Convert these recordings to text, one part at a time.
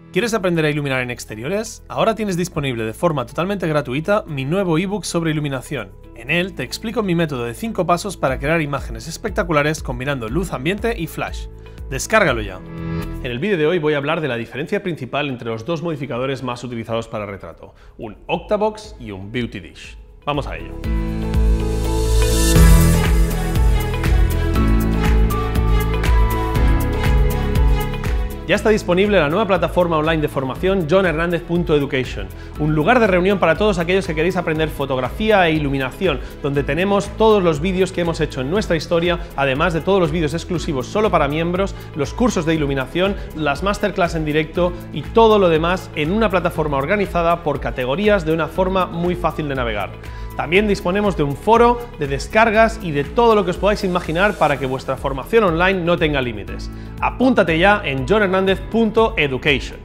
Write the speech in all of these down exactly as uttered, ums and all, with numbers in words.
¿Quieres aprender a iluminar en exteriores? Ahora tienes disponible de forma totalmente gratuita mi nuevo ebook sobre iluminación. En él te explico mi método de cinco pasos para crear imágenes espectaculares combinando luz ambiente y flash. ¡Descárgalo ya! En el vídeo de hoy voy a hablar de la diferencia principal entre los dos modificadores más utilizados para retrato, un Octabox y un Beauty Dish. Vamos a ello. Ya está disponible la nueva plataforma online de formación john hernandez punto education, un lugar de reunión para todos aquellos que queréis aprender fotografía e iluminación, donde tenemos todos los vídeos que hemos hecho en nuestra historia, además de todos los vídeos exclusivos solo para miembros, los cursos de iluminación, las masterclass en directo y todo lo demás en una plataforma organizada por categorías de una forma muy fácil de navegar. También disponemos de un foro, de descargas y de todo lo que os podáis imaginar para que vuestra formación online no tenga límites. Apúntate ya en john hernandez punto education.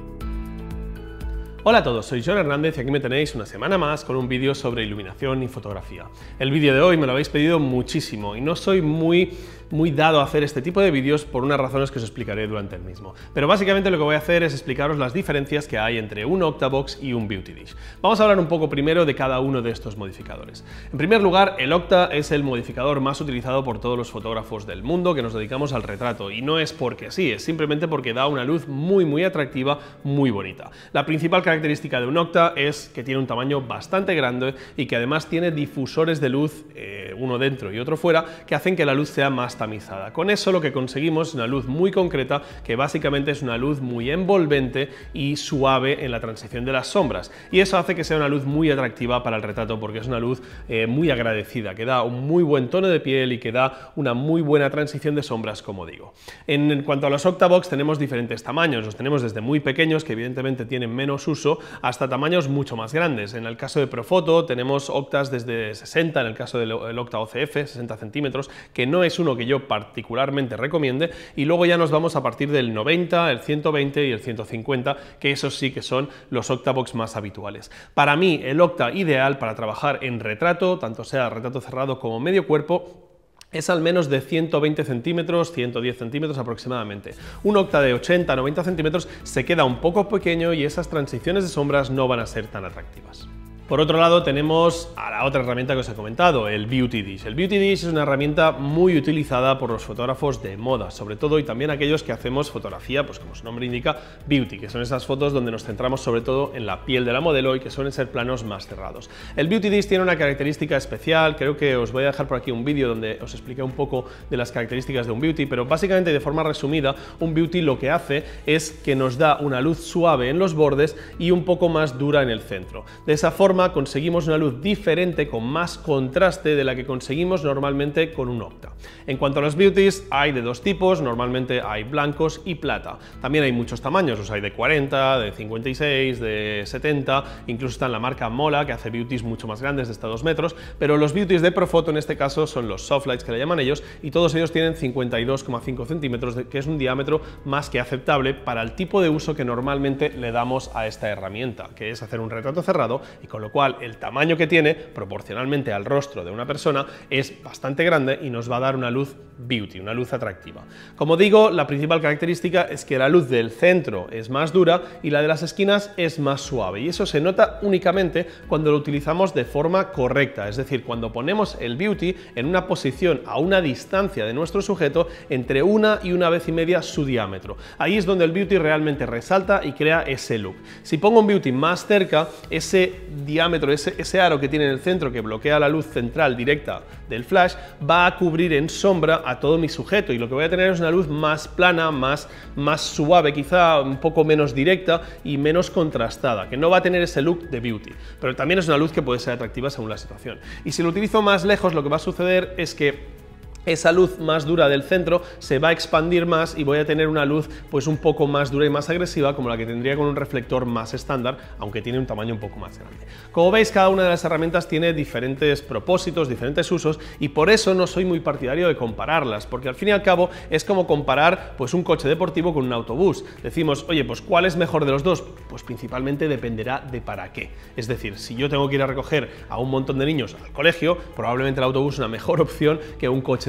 Hola a todos, soy John Hernández y aquí me tenéis una semana más con un vídeo sobre iluminación y fotografía. El vídeo de hoy me lo habéis pedido muchísimo y no soy muy, muy dado a hacer este tipo de vídeos por unas razones que os explicaré durante el mismo. Pero básicamente lo que voy a hacer es explicaros las diferencias que hay entre un Octabox y un Beauty Dish. Vamos a hablar un poco primero de cada uno de estos modificadores. En primer lugar, el Octa es el modificador más utilizado por todos los fotógrafos del mundo que nos dedicamos al retrato y no es porque sí, es simplemente porque da una luz muy muy atractiva, muy bonita. La principal característica de un Octa es que tiene un tamaño bastante grande y que además tiene difusores de luz, eh, uno dentro y otro fuera, que hacen que la luz sea más tamizada. Con eso lo que conseguimos es una luz muy concreta, que básicamente es una luz muy envolvente y suave en la transición de las sombras. Y eso hace que sea una luz muy atractiva para el retrato porque es una luz eh, muy agradecida, que da un muy buen tono de piel y que da una muy buena transición de sombras, como digo. En, en cuanto a los Octabox tenemos diferentes tamaños, los tenemos desde muy pequeños, que evidentemente tienen menos uso, hasta tamaños mucho más grandes. En el caso de Profoto tenemos Octas desde sesenta, en el caso del Octa O C F, sesenta centímetros, que no es uno que yo particularmente recomiende, y luego ya nos vamos a partir del noventa, el ciento veinte y el ciento cincuenta, que esos sí que son los Octabox más habituales. Para mí el Octa ideal para trabajar en retrato, tanto sea retrato cerrado como medio cuerpo, es al menos de ciento veinte centímetros, ciento diez centímetros aproximadamente. Un Octa de ochenta a noventa centímetros se queda un poco pequeño y esas transiciones de sombras no van a ser tan atractivas. Por otro lado tenemos a la otra herramienta que os he comentado, el Beauty Dish. El Beauty Dish es una herramienta muy utilizada por los fotógrafos de moda, sobre todo, y también aquellos que hacemos fotografía, pues como su nombre indica, beauty, que son esas fotos donde nos centramos sobre todo en la piel de la modelo y que suelen ser planos más cerrados. El Beauty Dish tiene una característica especial, creo que os voy a dejar por aquí un vídeo donde os expliqué un poco de las características de un Beauty, pero básicamente de forma resumida, un Beauty lo que hace es que nos da una luz suave en los bordes y un poco más dura en el centro. De esa forma conseguimos una luz diferente con más contraste de la que conseguimos normalmente con un Octa. En cuanto a los Beauties, hay de dos tipos, normalmente hay blancos y plata. También hay muchos tamaños, los hay de cuarenta, de cincuenta y seis, de setenta, incluso está en la marca Mola, que hace Beauties mucho más grandes, de hasta dos metros, pero los Beauties de Profoto en este caso son los Softlights, que le llaman ellos, y todos ellos tienen cincuenta y dos coma cinco centímetros, que es un diámetro más que aceptable para el tipo de uso que normalmente le damos a esta herramienta, que es hacer un retrato cerrado, y con lo cual el tamaño que tiene, proporcionalmente al rostro de una persona, es bastante grande y nos va a dar una luz beauty, una luz atractiva. Como digo, la principal característica es que la luz del centro es más dura y la de las esquinas es más suave, y eso se nota únicamente cuando lo utilizamos de forma correcta, es decir, cuando ponemos el beauty en una posición a una distancia de nuestro sujeto entre una y una vez y media su diámetro. Ahí es donde el beauty realmente resalta y crea ese look. Si pongo un beauty más cerca, ese diámetro, ese, ese aro que tiene en el centro que bloquea la luz central directa del flash, va a cubrir en sombra a todo mi sujeto y lo que voy a tener es una luz más plana, más, más suave, quizá un poco menos directa y menos contrastada, que no va a tener ese look de beauty, pero también es una luz que puede ser atractiva según la situación. Y si lo utilizo más lejos, lo que va a suceder es que esa luz más dura del centro se va a expandir más y voy a tener una luz pues un poco más dura y más agresiva, como la que tendría con un reflector más estándar, aunque tiene un tamaño un poco más grande. Como veis, cada una de las herramientas tiene diferentes propósitos, diferentes usos, y por eso no soy muy partidario de compararlas, porque al fin y al cabo es como comparar pues un coche deportivo con un autobús. Decimos, oye, pues ¿cuál es mejor de los dos? Pues principalmente dependerá de para qué. Es decir, si yo tengo que ir a recoger a un montón de niños al colegio, probablemente el autobús es una mejor opción que un coche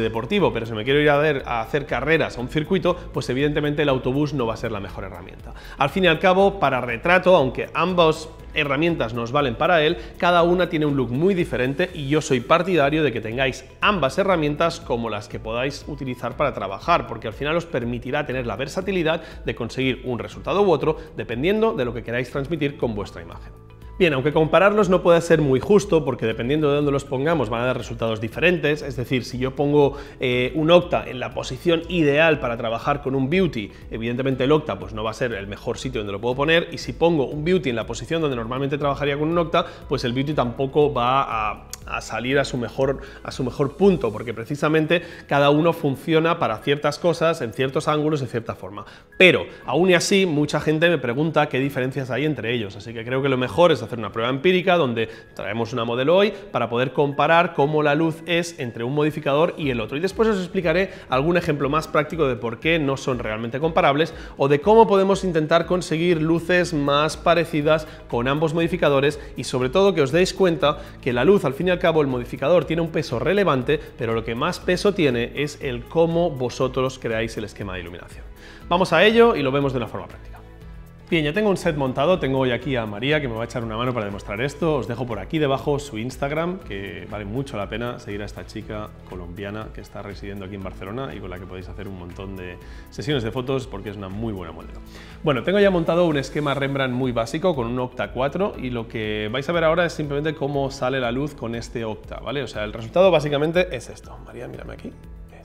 deportivo, pero si me quiero ir a, ver, a hacer carreras a un circuito, pues evidentemente el autobús no va a ser la mejor herramienta. Al fin y al cabo, para retrato, aunque ambas herramientas nos valen para él, cada una tiene un look muy diferente y yo soy partidario de que tengáis ambas herramientas como las que podáis utilizar para trabajar, porque al final os permitirá tener la versatilidad de conseguir un resultado u otro dependiendo de lo que queráis transmitir con vuestra imagen. Bien, aunque compararlos no puede ser muy justo, porque dependiendo de dónde los pongamos van a dar resultados diferentes, es decir, si yo pongo eh, un Octa en la posición ideal para trabajar con un Beauty, evidentemente el Octa pues no va a ser el mejor sitio donde lo puedo poner, y si pongo un Beauty en la posición donde normalmente trabajaría con un Octa, pues el Beauty tampoco va a, a salir a su, mejor, a su mejor punto, porque precisamente cada uno funciona para ciertas cosas, en ciertos ángulos, de cierta forma. Pero, aún y así, mucha gente me pregunta qué diferencias hay entre ellos, así que creo que lo mejor es hacer una prueba empírica donde traemos una modelo hoy para poder comparar cómo la luz es entre un modificador y el otro. Y después os explicaré algún ejemplo más práctico de por qué no son realmente comparables o de cómo podemos intentar conseguir luces más parecidas con ambos modificadores y sobre todo que os deis cuenta que la luz, al fin y al cabo, el modificador tiene un peso relevante, pero lo que más peso tiene es el cómo vosotros creáis el esquema de iluminación. Vamos a ello y lo vemos de una forma práctica. Bien, ya tengo un set montado, tengo hoy aquí a María que me va a echar una mano para demostrar esto. Os dejo por aquí debajo su Instagram, que vale mucho la pena seguir a esta chica colombiana que está residiendo aquí en Barcelona y con la que podéis hacer un montón de sesiones de fotos porque es una muy buena modelo. Bueno, tengo ya montado un esquema Rembrandt muy básico con un Octa cuatro y lo que vais a ver ahora es simplemente cómo sale la luz con este Octa, ¿vale? O sea, el resultado básicamente es esto. María, mírame aquí.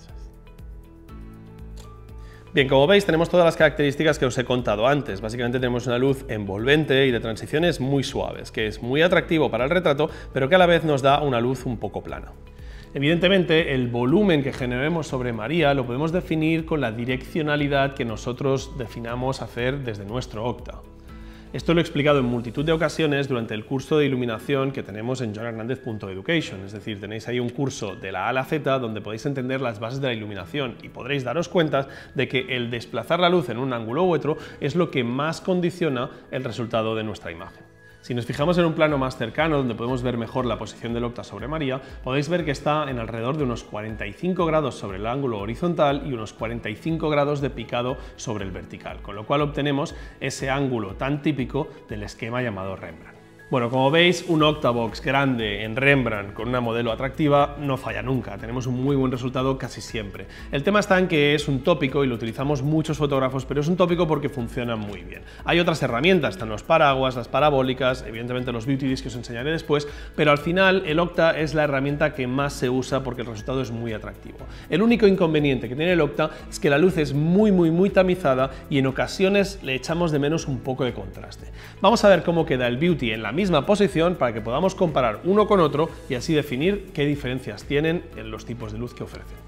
Bien, como veis tenemos todas las características que os he contado antes. Básicamente tenemos una luz envolvente y de transiciones muy suaves, que es muy atractivo para el retrato, pero que a la vez nos da una luz un poco plana. Evidentemente, el volumen que generemos sobre María lo podemos definir con la direccionalidad que nosotros definamos hacer desde nuestro Octa. Esto lo he explicado en multitud de ocasiones durante el curso de iluminación que tenemos en jon hernandez punto education, es decir, tenéis ahí un curso de la A a la Z donde podéis entender las bases de la iluminación y podréis daros cuenta de que el desplazar la luz en un ángulo u otro es lo que más condiciona el resultado de nuestra imagen. Si nos fijamos en un plano más cercano, donde podemos ver mejor la posición del Octa sobre María, podéis ver que está en alrededor de unos cuarenta y cinco grados sobre el ángulo horizontal y unos cuarenta y cinco grados de picado sobre el vertical, con lo cual obtenemos ese ángulo tan típico del esquema llamado Rembrandt. Bueno, como veis, un Octavox grande en Rembrandt con una modelo atractiva no falla nunca, tenemos un muy buen resultado casi siempre. El tema está en que es un tópico y lo utilizamos muchos fotógrafos, pero es un tópico porque funciona muy bien. Hay otras herramientas, están los paraguas, las parabólicas, evidentemente los Beauty Discs que os enseñaré después, pero al final el Octa es la herramienta que más se usa porque el resultado es muy atractivo. El único inconveniente que tiene el Octa es que la luz es muy muy muy tamizada y en ocasiones le echamos de menos un poco de contraste. Vamos a ver cómo queda el Beauty en la misma posición para que podamos comparar uno con otro y así definir qué diferencias tienen en los tipos de luz que ofrecen.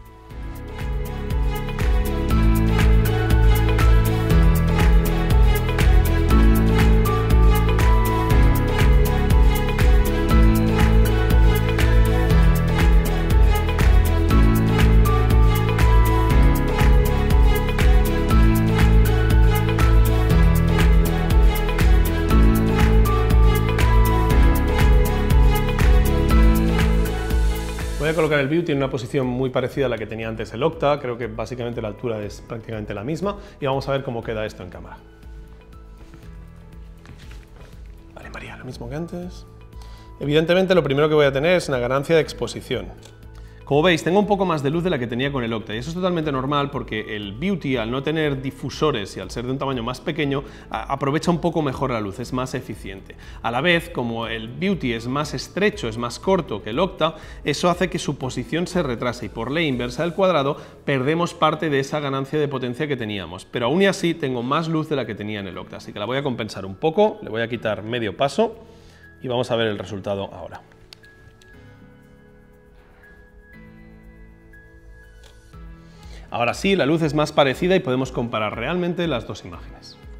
Voy a colocar el Beauty en una posición muy parecida a la que tenía antes el Octa, creo que básicamente la altura es prácticamente la misma y vamos a ver cómo queda esto en cámara. Vale, María, lo mismo que antes. Evidentemente lo primero que voy a tener es una ganancia de exposición. Como veis, tengo un poco más de luz de la que tenía con el Octa y eso es totalmente normal porque el Beauty, al no tener difusores y al ser de un tamaño más pequeño, aprovecha un poco mejor la luz, es más eficiente. A la vez, como el Beauty es más estrecho, es más corto que el Octa, eso hace que su posición se retrase y por ley inversa del cuadrado perdemos parte de esa ganancia de potencia que teníamos, pero aún y así tengo más luz de la que tenía en el Octa, así que la voy a compensar un poco, le voy a quitar medio paso y vamos a ver el resultado ahora. Ahora sí, la luz es más parecida y podemos comparar realmente las dos imágenes.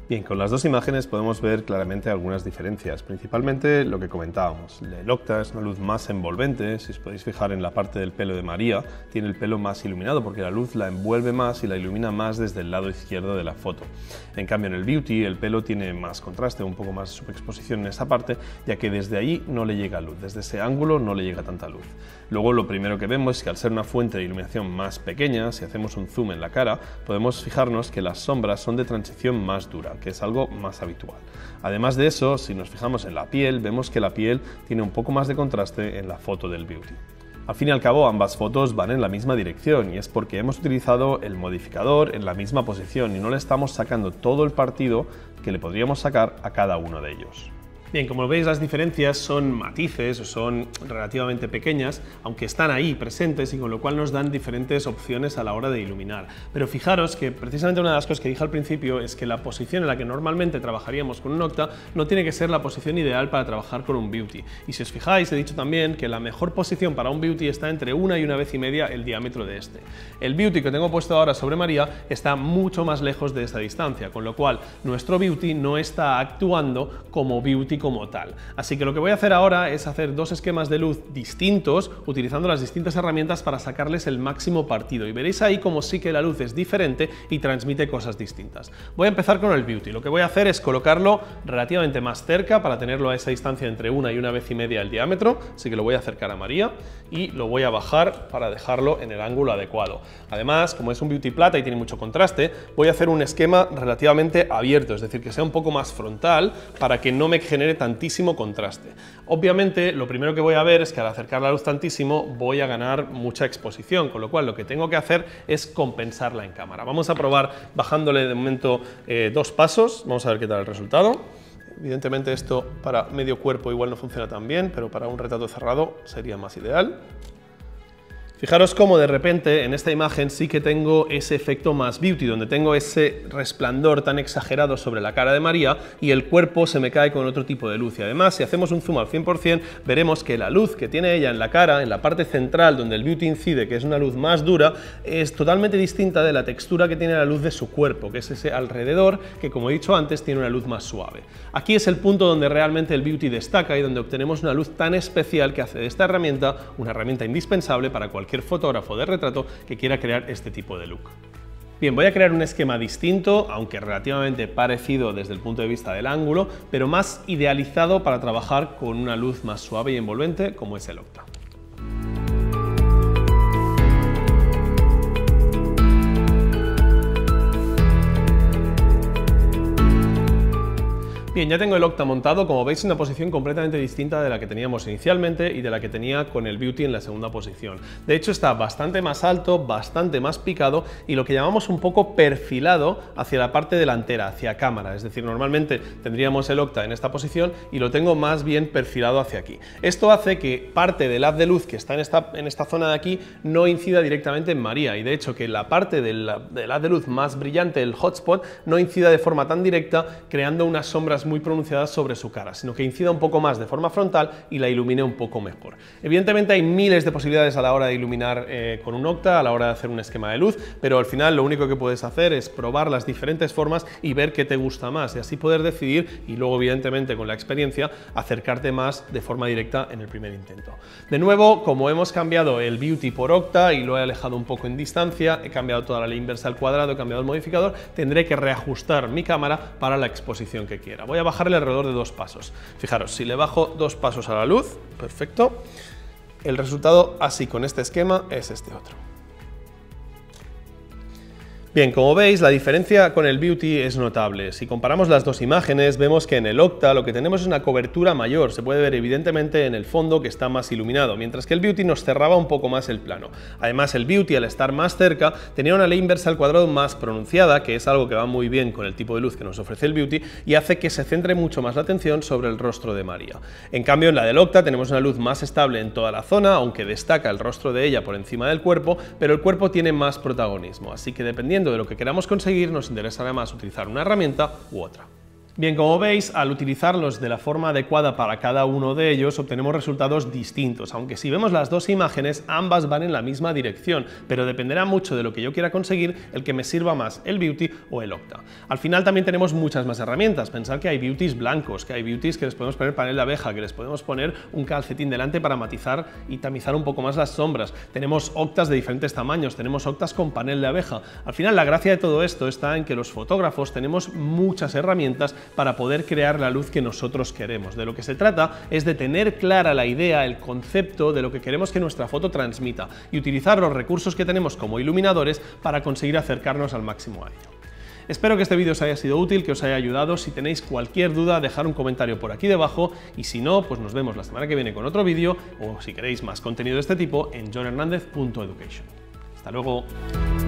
Bien, con las dos imágenes podemos ver claramente algunas diferencias, principalmente lo que comentábamos. El Octa es una luz más envolvente, si os podéis fijar en la parte del pelo de María, tiene el pelo más iluminado porque la luz la envuelve más y la ilumina más desde el lado izquierdo de la foto. En cambio en el Beauty el pelo tiene más contraste, un poco más de subexposición en esa parte, ya que desde ahí no le llega luz, desde ese ángulo no le llega tanta luz. Luego lo primero que vemos es que al ser una fuente de iluminación más pequeña, si hacemos un zoom en la cara, podemos fijarnos que las sombras son de transición más dura, que es algo más habitual. Además de eso, si nos fijamos en la piel, vemos que la piel tiene un poco más de contraste en la foto del Beauty. Al fin y al cabo, ambas fotos van en la misma dirección y es porque hemos utilizado el modificador en la misma posición y no le estamos sacando todo el partido que le podríamos sacar a cada uno de ellos. Bien, como veis, las diferencias son matices, son relativamente pequeñas, aunque están ahí presentes y con lo cual nos dan diferentes opciones a la hora de iluminar. Pero fijaros que precisamente una de las cosas que dije al principio es que la posición en la que normalmente trabajaríamos con un Octa no tiene que ser la posición ideal para trabajar con un Beauty. Y si os fijáis, he dicho también que la mejor posición para un Beauty está entre una y una vez y media el diámetro de este. El Beauty que tengo puesto ahora sobre María está mucho más lejos de esta distancia, con lo cual nuestro Beauty no está actuando como Beauty como tal. Así que lo que voy a hacer ahora es hacer dos esquemas de luz distintos utilizando las distintas herramientas para sacarles el máximo partido y veréis ahí como sí que la luz es diferente y transmite cosas distintas. Voy a empezar con el Beauty. Lo que voy a hacer es colocarlo relativamente más cerca para tenerlo a esa distancia entre una y una vez y media el diámetro, así que lo voy a acercar a María y lo voy a bajar para dejarlo en el ángulo adecuado. Además, como es un Beauty plata y tiene mucho contraste, voy a hacer un esquema relativamente abierto, es decir, que sea un poco más frontal para que no me genere tantísimo contraste. Obviamente, lo primero que voy a ver es que al acercar la luz tantísimo voy a ganar mucha exposición, con lo cual lo que tengo que hacer es compensarla en cámara. Vamos a probar bajándole de momento eh, dos pasos, vamos a ver qué tal el resultado. Evidentemente esto para medio cuerpo igual no funciona tan bien, pero para un retrato cerrado sería más ideal. Fijaros cómo de repente en esta imagen sí que tengo ese efecto más Beauty, donde tengo ese resplandor tan exagerado sobre la cara de María y el cuerpo se me cae con otro tipo de luz. Y además, si hacemos un zoom al cien por cien, veremos que la luz que tiene ella en la cara, en la parte central donde el Beauty incide, que es una luz más dura, es totalmente distinta de la textura que tiene la luz de su cuerpo, que es ese alrededor que, como he dicho antes, tiene una luz más suave. Aquí es el punto donde realmente el Beauty destaca y donde obtenemos una luz tan especial que hace de esta herramienta una herramienta indispensable para cualquier cualquier fotógrafo de retrato que quiera crear este tipo de look. Bien, voy a crear un esquema distinto, aunque relativamente parecido desde el punto de vista del ángulo, pero más idealizado para trabajar con una luz más suave y envolvente como es el Octa. Bien, ya tengo el Octa montado, como veis en una posición completamente distinta de la que teníamos inicialmente y de la que tenía con el Beauty en la segunda posición. De hecho está bastante más alto, bastante más picado y lo que llamamos un poco perfilado hacia la parte delantera, hacia cámara, es decir, normalmente tendríamos el Octa en esta posición y lo tengo más bien perfilado hacia aquí. Esto hace que parte del haz de luz que está en esta, en esta zona de aquí no incida directamente en María y de hecho que la parte del, del haz de luz más brillante, el hotspot, no incida de forma tan directa creando unas sombras muy pronunciadas sobre su cara, sino que incida un poco más de forma frontal y la ilumine un poco mejor. Evidentemente hay miles de posibilidades a la hora de iluminar eh, con un Octa, a la hora de hacer un esquema de luz, pero al final lo único que puedes hacer es probar las diferentes formas y ver qué te gusta más y así poder decidir y luego evidentemente con la experiencia acercarte más de forma directa en el primer intento. De nuevo, como hemos cambiado el Beauty por Octa y lo he alejado un poco en distancia, he cambiado toda la ley inversa al cuadrado, he cambiado el modificador, tendré que reajustar mi cámara para la exposición que quiera. Voy a bajarle alrededor de dos pasos. Fijaros, si le bajo dos pasos a la luz, perfecto, el resultado así con este esquema es este otro. Bien, como veis, la diferencia con el Beauty es notable. Si comparamos las dos imágenes, vemos que en el Octa lo que tenemos es una cobertura mayor. Se puede ver evidentemente en el fondo que está más iluminado, mientras que el Beauty nos cerraba un poco más el plano. Además, el Beauty, al estar más cerca, tenía una ley inversa al cuadrado más pronunciada, que es algo que va muy bien con el tipo de luz que nos ofrece el Beauty, y hace que se centre mucho más la atención sobre el rostro de María. En cambio, en la del Octa tenemos una luz más estable en toda la zona, aunque destaca el rostro de ella por encima del cuerpo, pero el cuerpo tiene más protagonismo, así que dependiendo de lo que queramos conseguir, nos interesará más utilizar una herramienta u otra. Bien, como veis, al utilizarlos de la forma adecuada para cada uno de ellos, obtenemos resultados distintos, aunque si vemos las dos imágenes, ambas van en la misma dirección, pero dependerá mucho de lo que yo quiera conseguir el que me sirva más, el Beauty o el Octa. Al final también tenemos muchas más herramientas. Pensad que hay Beauties blancos, que hay Beauties que les podemos poner panel de abeja, que les podemos poner un calcetín delante para matizar y tamizar un poco más las sombras. Tenemos Octas de diferentes tamaños, tenemos Octas con panel de abeja. Al final la gracia de todo esto está en que los fotógrafos tenemos muchas herramientas para poder crear la luz que nosotros queremos. De lo que se trata es de tener clara la idea, el concepto de lo que queremos que nuestra foto transmita y utilizar los recursos que tenemos como iluminadores para conseguir acercarnos al máximo a ello. Espero que este vídeo os haya sido útil, que os haya ayudado. Si tenéis cualquier duda, dejad un comentario por aquí debajo y si no, pues nos vemos la semana que viene con otro vídeo o si queréis más contenido de este tipo en john hernandez punto education. Hasta luego.